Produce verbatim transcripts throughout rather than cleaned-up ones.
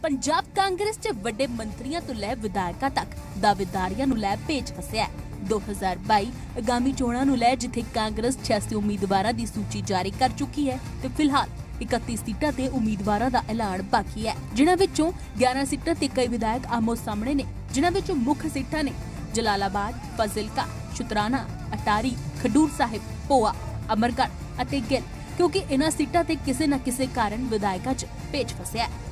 पंजाब कांग्रेस च वड्डे मंत्रियों तो लै विधायकों तक दावेदारियां नूं लै पेच फसिया है। दो हज़ार बाई आगामी चोणां नूं लै जिथे कांग्रेस छियासी उम्मीदवारों की सूची जारी कर चुकी है ते फिलहाल इकत्ती सीटां ते उम्मीदवारों का ऐलान बाकी है, जिन्हां विचों ग्यारह सीटां ते कई विधायक आमो सामने ने, जिन्हां विचों मुख सीटां ने जलालाबाद, फाजिलका, शुतराना, अटारी, खडूर साहिब, पोआ, अमरगढ़ अते गिल, क्योंकि इन्हां सीटां ते किसी न किसी कारण विधायकों च पेच फसिया है।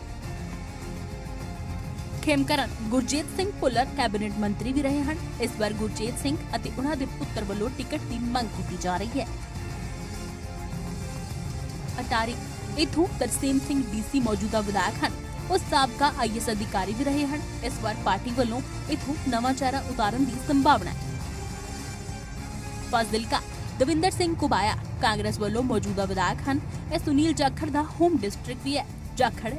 खेमकरण गुरजीत सिंह भुल्लर कैबिनेट मंत्री भी रहे हैं। इस बार गुरजीत सिंह अते उन्हां दे पुत्र वल्लों टिकट की मंग की जा रही है। अटारी इथों तरसेम सिंह डीसी मौजूदा विधायक हैं। उस साबका आई एस अधिकारी भी रहे हैं। इस बार पार्टी वल्लों इथों नवा चेहरा उतारन की संभावना है। फाजिलका दविंदर सिंह कुबाया कांग्रेस वल्लों मौजूदा विधायक हैं। यह सुनील जाखड़ का होम डिस्ट्रिक्ट भी है। जाखड़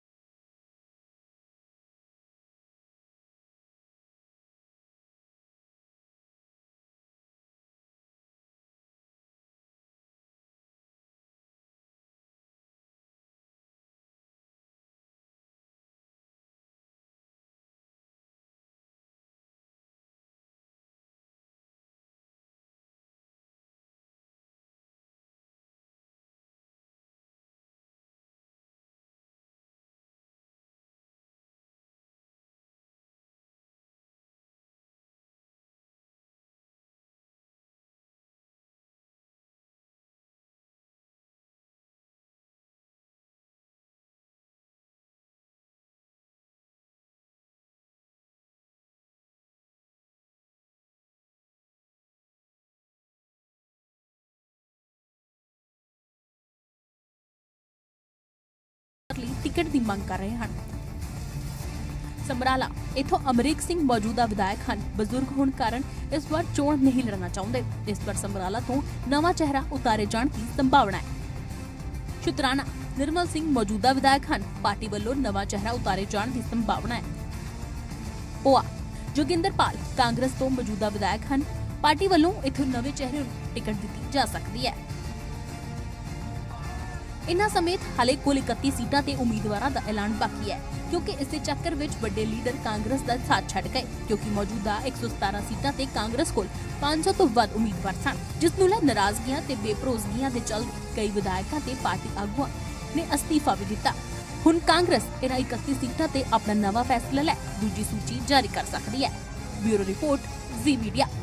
टिकट की मांग कर रहे हैं। समराला इथों अमरीक सिंह मौजूदा विधायक हैं। बजुर्ग होने कारण इस बार चोण नहीं लड़ना चाहते। इस बार समराला तो नवा चेहरा उतारे जाने की संभावना है। शुतराना निर्मल सिंह मौजूदा विधायक हैं। पार्टी वालों नवा चेहरा उतारे जाने की संभावना है। पोआ जोगिंदर पाल कांग्रेस तो मौजूदा विधायक हैं। पार्टी वालों इथों नवे चेहरे टिकट दी जा सकती है। इन्हां समेत हाले कुल इकत्ती सीटां ते उम्मीदवारों का ऐलान बाकी है, क्योंकि इस चक्कर विच वड्डे लीडर कांग्रेस का साथ छड्ड गए, क्योंकि मौजूदा एक सौ सतारह सीटां ते कांग्रेस कोल पांच सौ तो वध उम्मीदवार सन, जिस नूं लै नाराजगियां ते बेभरोसगियां दे चलदे कई विधायकों ते पार्टी आगुआं ने अस्तीफा भी दिता। हुण कांग्रेस इन्हां इकत्ती सीटां ते अपना नवा फैसला लै दूजी सूची जारी कर सकदी है। Bureau report, Zee media.